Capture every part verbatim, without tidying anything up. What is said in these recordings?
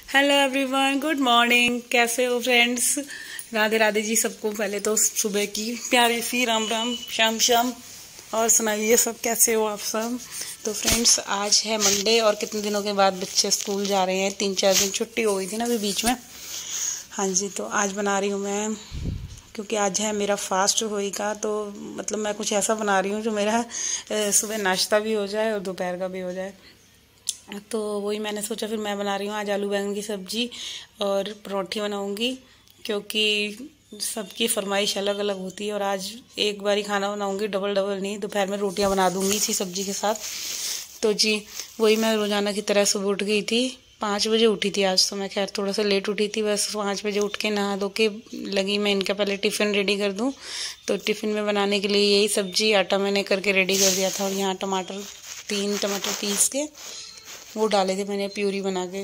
Hello everyone, good morning. कैसे हो friends? Radhe Radhe ji सबको। पहले तो सुबह की प्यारी सी राम राम, शाम शाम। और सुनाइए सब, कैसे हो आप सब? तो फ्रेंड्स, आज है मंडे और कितने दिनों के बाद बच्चे स्कूल जा रहे हैं। तीन चार दिन छुट्टी हो गई थी ना अभी बीच में। हाँ जी, तो आज बना रही हूँ मैं, क्योंकि आज है मेरा फास्ट होई का। तो मतलब मैं कुछ ऐसा बना रही हूँ जो मेरा सुबह नाश्ता भी हो जाए और दोपहर का भी हो जाए। तो वही मैंने सोचा, फिर मैं बना रही हूँ आज आलू बैंगन की सब्जी और परोठी बनाऊँगी, क्योंकि सबकी फरमाइश अलग अलग होती है। और आज एक बार ही खाना बनाऊँगी, डबल डबल नहीं। दोपहर में रोटियाँ बना दूँगी इसी सब्जी के साथ। तो जी वही मैं रोज़ाना की तरह सुबह उठ गई थी। पाँच बजे उठी थी आज तो मैं, खैर थोड़ा सा लेट उठी थी। बस पाँच बजे उठ के नहा धो के लगी मैं इनका पहले टिफ़िन रेडी कर दूँ। तो टिफ़िन में बनाने के लिए यही सब्जी आटा मैंने करके रेडी कर दिया था। और यहाँ टमाटर, तीन टमाटर पीस के वो डाले थे मैंने प्यूरी बना के।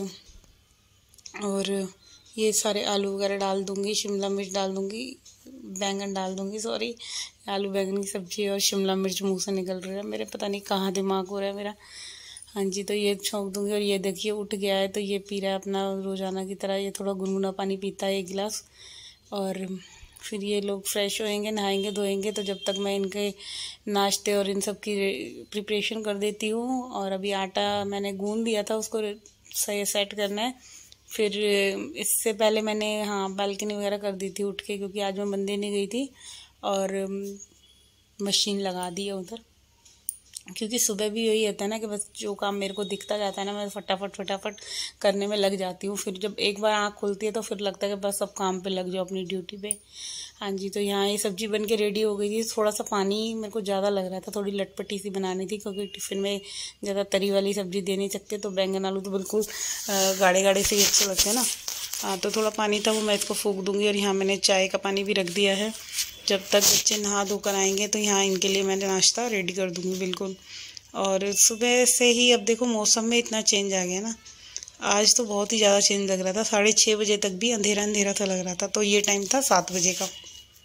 और ये सारे आलू वगैरह डाल दूँगी, शिमला मिर्च डाल दूँगी, बैंगन डाल दूँगी। सॉरी, आलू बैंगन की सब्ज़ी और शिमला मिर्च मुंह से निकल रहा है मेरे, पता नहीं कहाँ दिमाग हो रहा है मेरा। हाँ जी, तो ये छोंक दूँगी। और ये देखिए उठ गया है, तो ये पी रहा है अपना रोज़ाना की तरह। ये थोड़ा गुनगुना पानी पीता है एक गिलास। और फिर ये लोग फ्रेश होएंगे, नहाएंगे धोएंगे। तो जब तक मैं इनके नाश्ते और इन सब की प्रिपरेशन कर देती हूँ। और अभी आटा मैंने गूंद दिया था, उसको सही सेट करना है। फिर इससे पहले मैंने हाँ बालकनी वगैरह कर दी थी उठ के, क्योंकि आज मैं मंदिर नहीं गई थी। और मशीन लगा दी है उधर, क्योंकि सुबह भी यही होता है ना कि बस जो काम मेरे को दिखता जाता है ना, मैं फटाफट फटाफट करने में लग जाती हूँ। फिर जब एक बार आँख खुलती है तो फिर लगता है कि बस अब काम पे लग जाओ, अपनी ड्यूटी पे। हाँ जी, तो यहाँ ये सब्जी बन के रेडी हो गई थी। थोड़ा सा पानी मेरे को ज़्यादा लग रहा था, थोड़ी लटपटी सी बनानी थी, क्योंकि टिफ़िन में ज़्यादा तरी वाली सब्जी दे नहीं सकते। तो बैंगन आलू तो बिल्कुल गाढ़े गाढ़े से ही अच्छे लगते हैं ना। हाँ, तो थोड़ा पानी था वो मैं इसको फूँक दूँगी। और यहाँ मैंने चाय का पानी भी रख दिया है। जब तक बच्चे नहा धोकर आएंगे तो यहाँ इनके लिए मैंने नाश्ता रेडी कर दूँगी बिल्कुल। और सुबह से ही अब देखो मौसम में इतना चेंज आ गया ना, आज तो बहुत ही ज़्यादा चेंज लग रहा था। साढ़े छः बजे तक भी अंधेरा अंधेरा सा लग रहा था, तो ये टाइम था सात बजे का।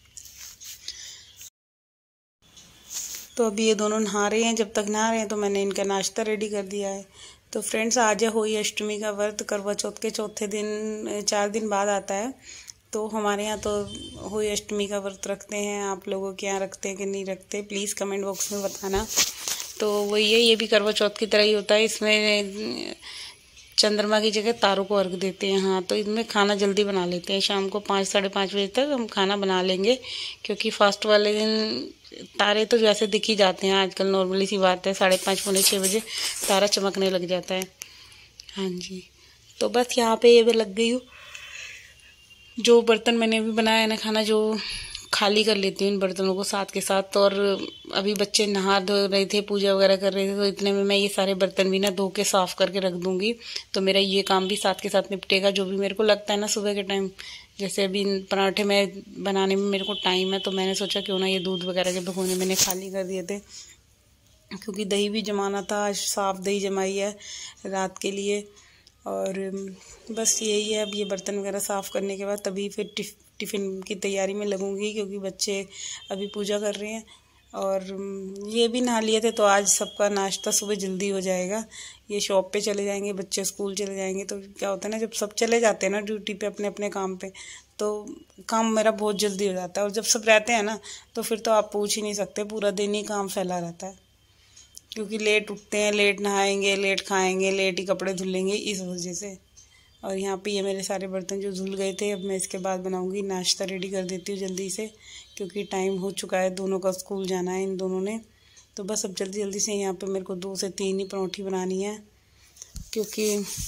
तो अभी ये दोनों नहा रहे हैं। जब तक नहा रहे हैं तो मैंने इनका नाश्ता रेडी कर दिया है। तो फ्रेंड्स, आज है होई अष्टमी का व्रत। करवा चौथ के चौथे दिन, चार दिन बाद आता है। तो हमारे यहाँ तो होई अष्टमी का व्रत रखते हैं। आप लोगों के यहाँ रखते हैं कि नहीं रखते, प्लीज़ कमेंट बॉक्स में बताना। तो वही है, ये भी करवा चौथ की तरह ही होता है। इसमें चंद्रमा की जगह तारों को अर्घ देते हैं। हाँ, तो इसमें खाना जल्दी बना लेते हैं। शाम को पाँच साढ़े पाँच बजे तक हम खाना बना लेंगे, क्योंकि फास्ट वाले दिन तारे तो जैसे दिख ही जाते हैं आजकल, नॉर्मली सी बात है। साढ़े पाँच पौने छः बजे तारा चमकने लग जाता है। हाँ जी, तो बस यहाँ पे ये भी लग गई हूँ। जो बर्तन मैंने अभी बनाया है ना खाना, जो खाली कर लेती हूँ इन बर्तनों को साथ के साथ। और अभी बच्चे नहा धो रहे थे, पूजा वगैरह कर रहे थे, तो इतने में मैं ये सारे बर्तन भी ना धो के साफ़ करके रख दूँगी। तो मेरा ये काम भी साथ के साथ निपटेगा। जो भी मेरे को लगता है ना सुबह के टाइम, जैसे अभी पराठे में बनाने में मेरे को टाइम है, तो मैंने सोचा क्यों ना ये दूध वगैरह के भगोने मैंने खाली कर दिए थे, क्योंकि दही भी जमाना था। आज साफ़ दही जमाई है रात के लिए। और बस यही है, अब ये बर्तन वगैरह साफ़ करने के बाद तभी फिर टिफ टिफ़िन की तैयारी में लगूंगी, क्योंकि बच्चे अभी पूजा कर रहे हैं। और ये भी नहा लिए थे, तो आज सबका नाश्ता सुबह जल्दी हो जाएगा। ये शॉप पे चले जाएंगे, बच्चे स्कूल चले जाएंगे। तो क्या होता है ना, जब सब चले जाते हैं ना ड्यूटी पे अपने अपने काम पे, तो काम मेरा बहुत जल्दी हो जाता है। और जब सब रहते हैं ना, तो फिर तो आप पूछ ही नहीं सकते, पूरा दिन ही काम फैला रहता है। क्योंकि लेट उठते हैं, लेट नहाएंगे, लेट खाएंगे, लेट ही कपड़े धुलेंगे, इस वजह से। और यहाँ पे ये मेरे सारे बर्तन जो धुल गए थे, अब मैं इसके बाद बनाऊंगी नाश्ता, रेडी कर देती हूँ जल्दी से, क्योंकि टाइम हो चुका है। दोनों का स्कूल जाना है इन दोनों ने। तो बस अब जल्दी जल्दी से यहाँ पे मेरे को दो से तीन ही परोठी बनानी है, क्योंकि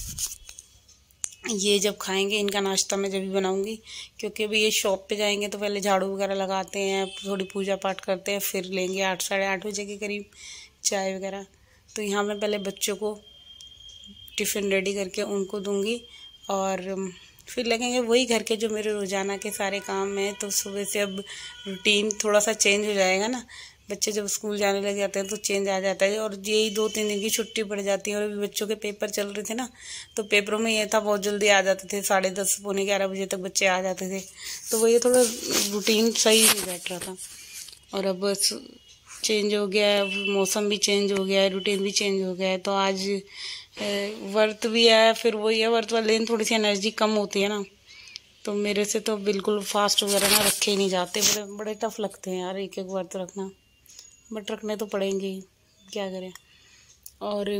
ये जब खाएंगे इनका नाश्ता मैं जब भी बनाऊंगी। क्योंकि अभी ये शॉप पे जाएंगे तो पहले झाड़ू वगैरह लगाते हैं, थोड़ी पूजा पाठ करते हैं, फिर लेंगे आठ साढ़े आठ बजे के करीब चाय वगैरह। तो यहाँ मैं पहले बच्चों को टिफ़िन रेडी करके उनको दूंगी, और फिर लगेंगे वही घर के जो मेरे रोज़ाना के सारे काम हैं। तो सुबह से अब रूटीन थोड़ा सा चेंज हो जाएगा ना, बच्चे जब स्कूल जाने लग जाते हैं तो चेंज आ जाता है। और यही दो तीन दिन की छुट्टी पड़ जाती है। और अभी बच्चों के पेपर चल रहे थे ना, तो पेपरों में ये था बहुत जल्दी आ जाते थे, साढ़े दस पौने ग्यारह बजे तक बच्चे आ जाते थे। तो वही थोड़ा रूटीन सही नहीं बैठ रहा था। और अब चेंज हो गया है, मौसम भी चेंज हो गया है, रूटीन भी चेंज हो गया है। तो आज व्रत भी है, फिर वही है वर्त वाले दिन थोड़ी सी एनर्जी कम होती है ना, तो मेरे से तो बिल्कुल फास्ट वगैरह ना रखे ही नहीं जाते। बड़े बड़े टफ लगते हैं यार एक एक व्रत रखना, बट रखने तो पड़ेंगे ही, क्या करें। और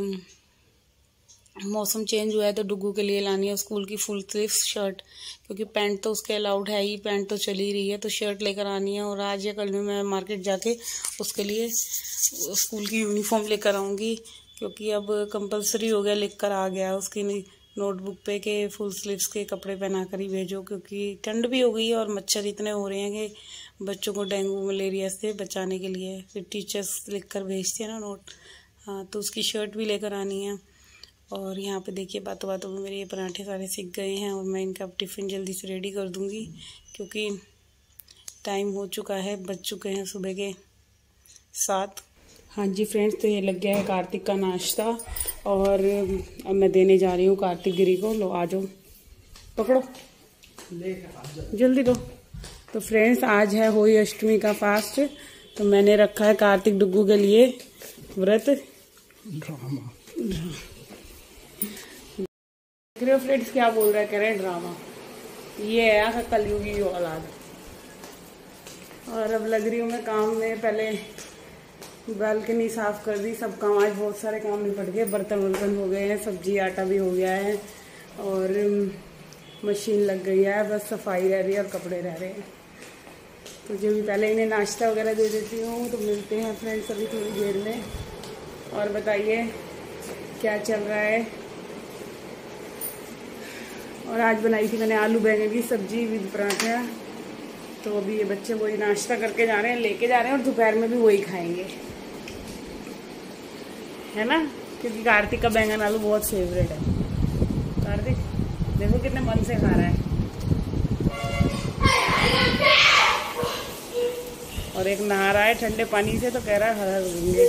मौसम चेंज हुआ है तो डुग्गू के लिए लानी है स्कूल की फुल स्लीव शर्ट, क्योंकि पैंट तो उसके अलाउड है ही, पैंट तो चल ही रही है, तो शर्ट लेकर आनी है। और आज या कल में मैं मार्केट जाके उसके लिए स्कूल की यूनिफॉर्म लेकर आऊँगी, क्योंकि अब कंपलसरी हो गया, लिख कर आ गया उसकी नोटबुक पे के फुल स्लीव्स के कपड़े पहना कर ही भेजो, क्योंकि ठंड भी हो गई है और मच्छर इतने हो रहे हैं कि बच्चों को डेंगू मलेरिया से बचाने के लिए फिर टीचर्स लिख कर भेजते हैं ना नोट। हाँ, तो उसकी शर्ट भी लेकर आनी है। और यहाँ पे देखिए बातों बातों में मेरे ये पराठे सारे सीख गए हैं, और मैं इनका टिफ़िन जल्दी से रेडी कर दूँगी, क्योंकि टाइम हो चुका है, बज चुके हैं सुबह के सात। हाँ जी फ्रेंड्स, तो ये लग गया है कार्तिक का नाश्ता, और अब मैं देने जा रही हूँ कार्तिक गिरी को। लो आ जाओ, पकड़ो जल्दी दो। तो फ्रेंड्स, आज है होली अष्टमी का फास्ट, तो मैंने रखा है कार्तिक डुग्गू के लिए व्रत। ड्रामा देख रहे हो फ्रेंड्स, क्या बोल रहा है, कह रहे हैं ड्रामा। ये है आखिर कलयुगी की औलाद। और अब लग रही हूँ मैं काम में, पहले बालकनी साफ कर दी, सब काम, आज बहुत सारे काम निपट गए, बर्तन वर्तन हो गए हैं, सब्जी आटा भी हो गया है, और मशीन लग गई है, बस सफाई रह रही है और कपड़े रह रहे हैं। तो जो भी पहले इन्हें नाश्ता वगैरह दे देती हूँ। तो मिलते हैं फ्रेंड्स अभी थोड़ी देर में, और बताइए क्या चल रहा है। और आज बनाई थी मैंने आलू बैंगन की सब्जी विद पराठा। तो अभी ये बच्चे वही नाश्ता करके जा रहे हैं, लेके जा रहे हैं, और दोपहर में भी वही खाएंगे, है ना, क्योंकि कार्तिक का बैंगन आलू बहुत फेवरेट है। कार्तिक देखो कितने मन से खा रहा है, और एक नहा रहा है ठंडे पानी से, तो कह रहा है हर हर गंगे।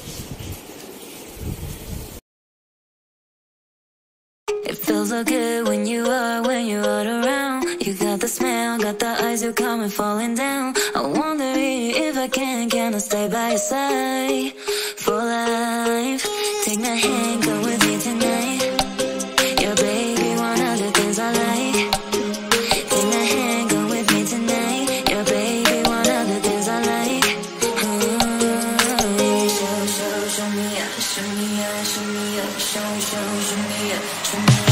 It feels so good when you are, when you're all around. You got the smell, got the eyes, you're coming falling down. I wonder if I can, can I stay by your side for life? Take my hand, go with me tonight. Yeah, baby, one of the things I like. Take my hand, go with me tonight. Yeah, baby, one of the things I like. Mm-hmm. Show, show, show me up, show me up, show me up, show, show, show me up, show me up.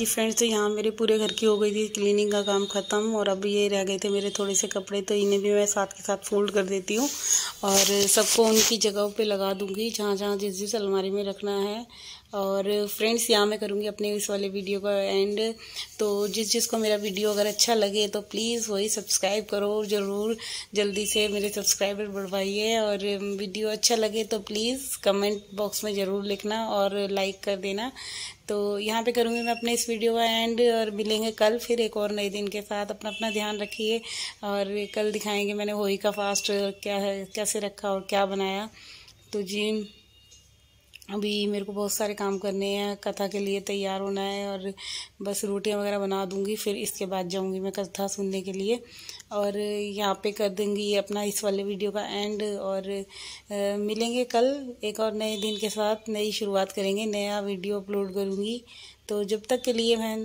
Friends, तो यहाँ मेरे पूरे घर की हो गई थी cleaning का काम ख़त्म, और अब ये रह गए थे मेरे थोड़े से कपड़े, तो इन्हें भी मैं साथ के साथ फोल्ड कर देती हूँ और सबको उनकी जगहों पे लगा दूँगी जहाँ जहाँ जिस जिस अलमारी में रखना है। और फ्रेंड्स, यहाँ मैं करूँगी अपने इस वाले वीडियो का एंड। तो जिस जिसको मेरा वीडियो अगर अच्छा लगे तो प्लीज़ वही सब्सक्राइब करो ज़रूर, जल्दी से मेरे सब्सक्राइबर बढ़वाइए। और वीडियो अच्छा लगे तो प्लीज़ कमेंट बॉक्स में ज़रूर लिखना और लाइक कर देना। तो यहाँ पे करूँगी मैं अपने इस वीडियो का एंड, और मिलेंगे कल फिर एक और नए दिन के साथ। अपना अपना ध्यान रखिए, और कल दिखाएंगे मैंने होली का फास्ट क्या है, कैसे रखा और क्या बनाया। तो जी, अभी मेरे को बहुत सारे काम करने हैं, कथा के लिए तैयार होना है, और बस रोटियां वगैरह बना दूंगी, फिर इसके बाद जाऊंगी मैं कथा सुनने के लिए। और यहाँ पे कर दूंगी अपना इस वाले वीडियो का एंड, और आ, मिलेंगे कल एक और नए दिन के साथ, नई शुरुआत करेंगे, नया वीडियो अपलोड करूँगी। तो जब तक के लिए मैं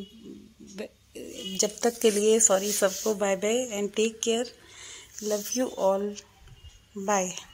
जब तक के लिए सॉरी सबको, bye bye and take care, love you all, bye.